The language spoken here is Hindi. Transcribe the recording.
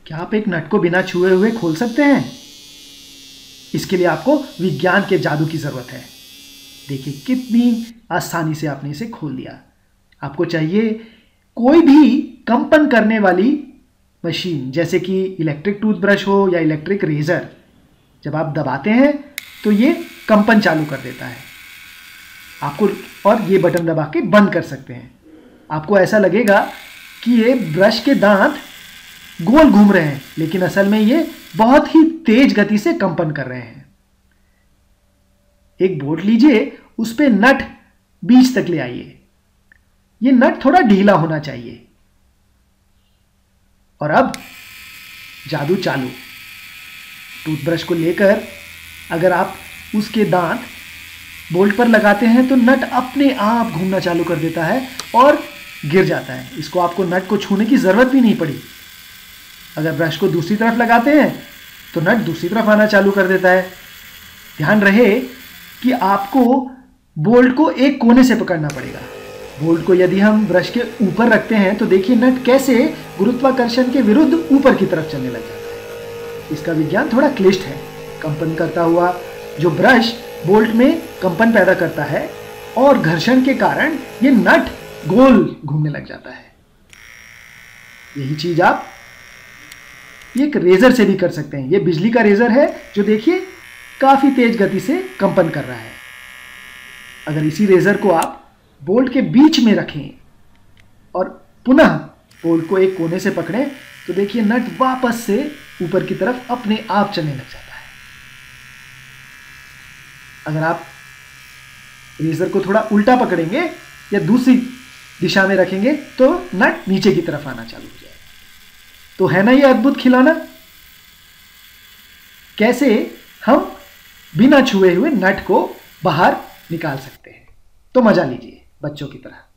क्या आप एक नट को बिना छुए हुए खोल सकते हैं? इसके लिए आपको विज्ञान के जादू की जरूरत है। देखिए कितनी आसानी से आपने इसे खोल दिया। आपको चाहिए कोई भी कंपन करने वाली मशीन, जैसे कि इलेक्ट्रिक टूथब्रश हो या इलेक्ट्रिक रेजर। जब आप दबाते हैं तो ये कंपन चालू कर देता है आपको, और ये बटन दबा के बंद कर सकते हैं। आपको ऐसा लगेगा कि ये ब्रश के दांत गोल घूम रहे हैं, लेकिन असल में ये बहुत ही तेज गति से कंपन कर रहे हैं। एक बोल्ट लीजिए, उस पे नट बीच तक ले आइए। ये नट थोड़ा ढीला होना चाहिए। और अब जादू चालू। टूथब्रश को लेकर अगर आप उसके दांत बोल्ट पर लगाते हैं तो नट अपने आप घूमना चालू कर देता है और गिर जाता है। इसको आपको नट को छूने की जरूरत भी नहीं पड़ी। अगर ब्रश को दूसरी तरफ लगाते हैं तो नट दूसरी तरफ आना चालू कर देता है। ध्यान रहे कि आपको बोल्ट को एक कोने से पकड़ना पड़ेगा। बोल्ट को यदि हम ब्रश के ऊपर रखते हैं तो देखिए नट कैसे गुरुत्वाकर्षण के विरुद्ध ऊपर की तरफ चलने लग जाता है। इसका विज्ञान थोड़ा क्लिष्ट है। कंपन करता हुआ जो ब्रश बोल्ट में कंपन पैदा करता है और घर्षण के कारण ये नट गोल घूमने लग जाता है। यही चीज आप एक रेजर से भी कर सकते हैं। ये बिजली का रेजर है जो देखिए काफी तेज गति से कंपन कर रहा है। अगर इसी रेजर को आप बोल्ट के बीच में रखें और पुनः बोल्ट को एक कोने से पकड़ें तो देखिए नट वापस से ऊपर की तरफ अपने आप चलने लग जाता है। अगर आप रेजर को थोड़ा उल्टा पकड़ेंगे या दूसरी दिशा में रखेंगे तो नट नीचे की तरफ आना चालू हो जाएगा। तो है ना ये अद्भुत खिलौना? कैसे हम बिना छुए हुए नट को बाहर निकाल सकते हैं। तो मजा लीजिए बच्चों की तरह।